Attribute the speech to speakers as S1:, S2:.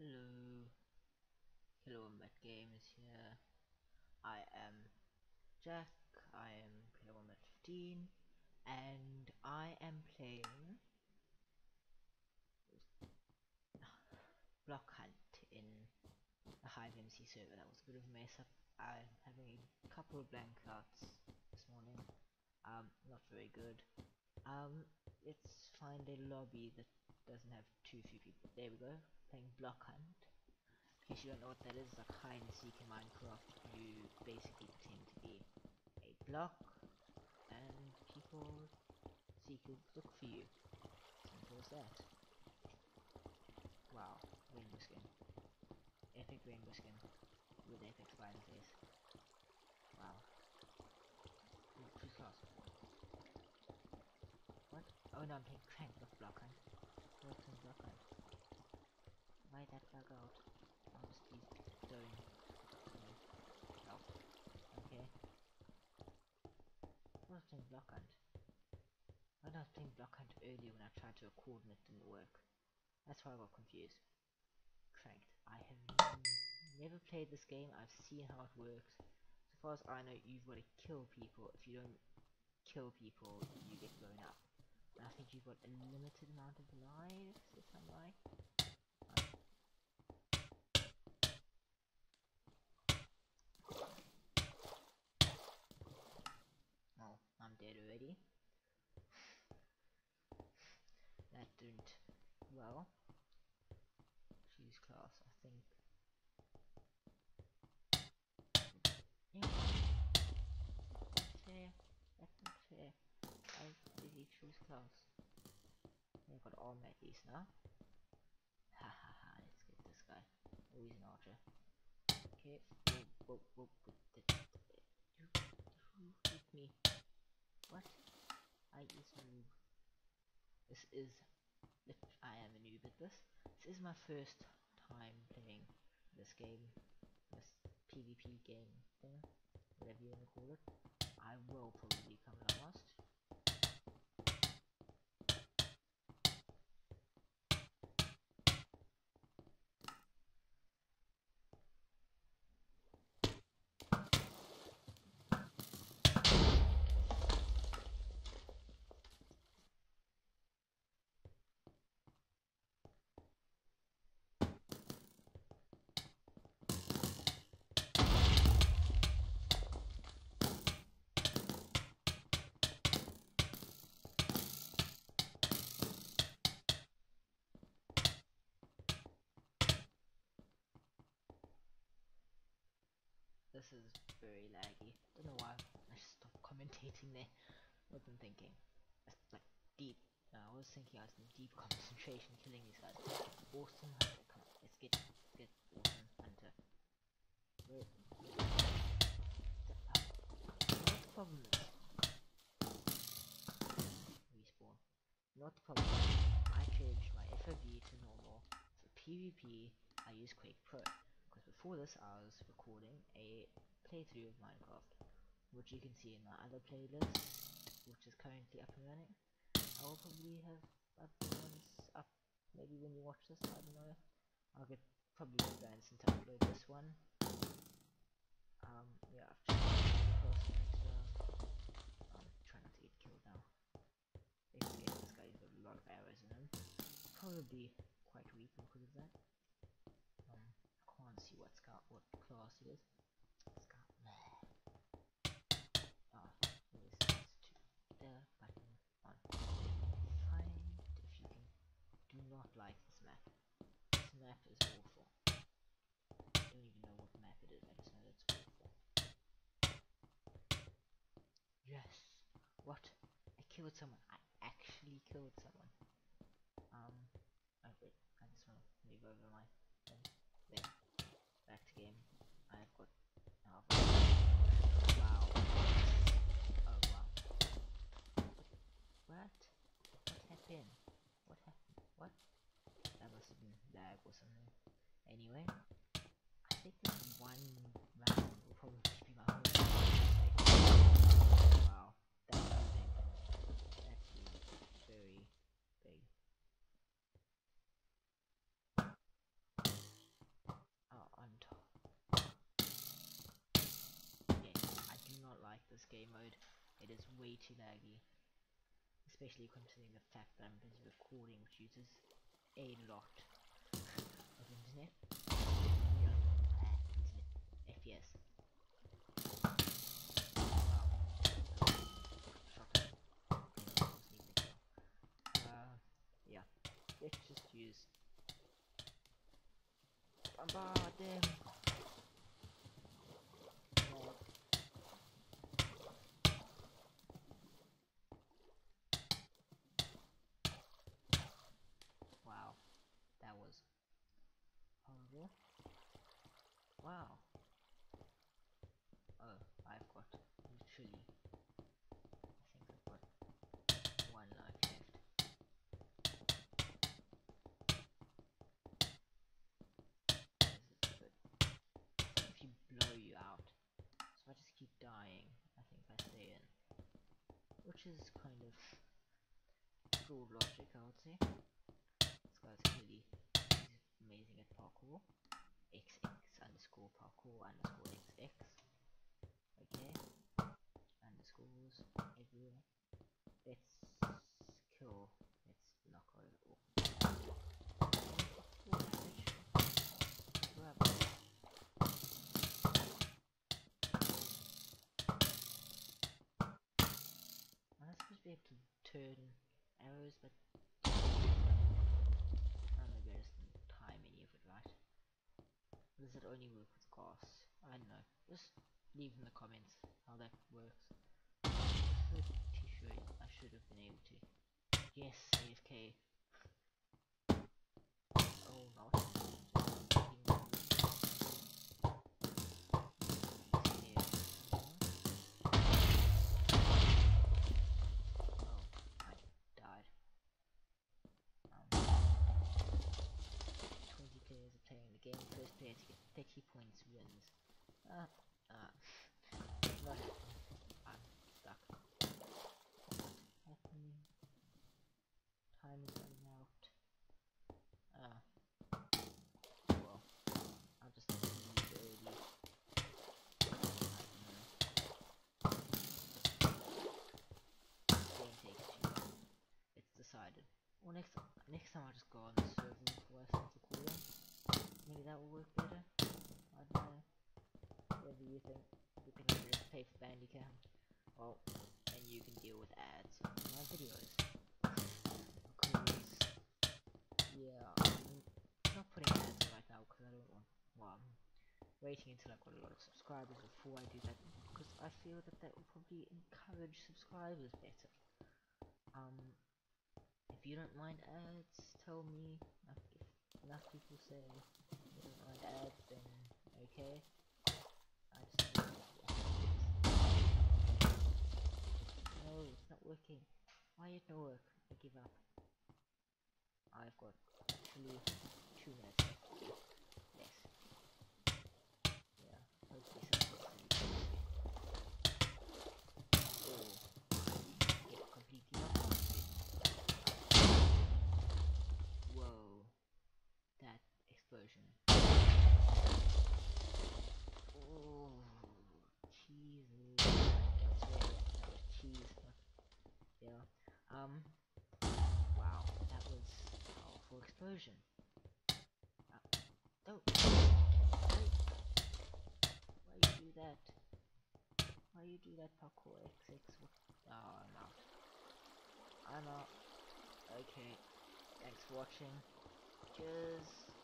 S1: Hello, hello, Matt Games here. I am Jack. I am player 15, and I am playing Block Hunt in the Hive MC server. That was a bit of a mess up. I'm having a couple of blank cards this morning. Not very good. Let's find a lobby that doesn't have too few people. There we go. Playing Block Hunt. In case you don't know what that is, like hide and seek in Minecraft. You basically pretend to be a block, and people seekers look for you. Simple as that. Wow, rainbow skin. Epic rainbow skin with epic spider face. Wow. Ooh, choose class. What? Oh no, I'm playing Crank, not Block Hunt. What's in Block Hunt? Why'd that bug out? I'll just be going. Oh, okay. I was playing Block Hunt. I was playing Block Hunt earlier when I tried to record and it didn't work. That's why I got confused. Cranked. I have never played this game. I've seen how it works. So far as I know, you've got to kill people. If you don't kill people, you get blown up. And I think you've got a limited amount of lives, if I'm right. Oh, I'm dead already. That didn't. Well, choose class. I think. Yeah. That's fair. That's not fair. I busy choose class. I've got armor at least now. Ha ha ha, let's get this guy. Oh, he's an archer. Okay, whoa, you hit me. What? I is noob. This is, I am a noob at this. This is my first time playing this game, this PvP game thing, whatever you wanna call it. I will probably come last. This is very laggy. Don't know why. I just stopped commentating there. Wasn't thinking. That's like deep. I was thinking I was in deep concentration killing these guys. Awesome hunter, come on, let's get awesome hunter. Where? What the problem is? Respawn. Not the problem. I changed my FOV to normal. For PvP, I use Quake Pro. Because before this, I was recording a playthrough of Minecraft, which you can see in my other playlist, which is currently up and running. I will probably have other ones up maybe when you watch this, I don't know. I'll get probably get Branson to upload this one. Yeah, I've just next round. Try not to get killed now. Basically, this guy's got a lot of arrows in him. Probably quite weak because of that. I can't see what class he is. Scout. There's the button on. Find if you can. Do not like this map. This map is awful. I don't even know what map it is. I just know it's awful. Yes. What? I killed someone. I actually killed someone. Oh wait. I just want to move over my thing. There. Back to game. I've got. Oh, wow. Oh wow. What? What happened? What happened? What? That must have been lag or something. Anyway, I think this one round will probably be my whole life. Wow, that's big. That's very big. game mode, it is way too laggy. Especially considering the fact that I'm busy recording, which uses a lot of internet. FPS. Yeah. Let's just use bombard them. Wow, that was horrible. Wow. Oh, I've got literally, I think I've got 1 life left. This is good. If you blow you out, so I just keep dying, I think I stay in. Which is kind of flawed logic, I would say. This guy's clearly amazing at parkour. XX underscore parkour underscore XX. Okay. Underscores everywhere. Let's kill. Let's knock over. Grab it. I'm not supposed to be able to turn arrows, but maybe I just didn't time any of it right. Does it only work with glass? I don't know. Just leave in the comments how that works. Pretty sure I should have been able to. Yes, AFK. Oh, not. Game, first player to get 30 points wins. Not I'm stuck. Happening. Time is running out. Well, I'll just leave early. I don't know. Game takes too long. It's decided. Well, next time I'll just go on the server before I start recording. Maybe that will work better. I don't know. Whatever you think. You can just pay for Bandicam. Well, and you can deal with ads on my videos. Because, yeah, I'm not putting ads in right now because I don't want. Well, I'm waiting until I've got a lot of subscribers before I do that because I feel that will probably encourage subscribers better. If you don't mind ads, tell me. If enough people say you don't mind ads, then okay. I just no, it's not working. Why it not work? I give up. I've got actually 2 minutes left. Yes. Yeah, hopefully something. Or get completely lost. Whoa. That explosion. Oh, cheese. Cheese. Yeah. Wow, that was a powerful explosion. Oh. Wait. Why you do that? Why you do that, parkour XX? What? Oh, I'm out. I'm out. Okay. Thanks for watching. Cheers.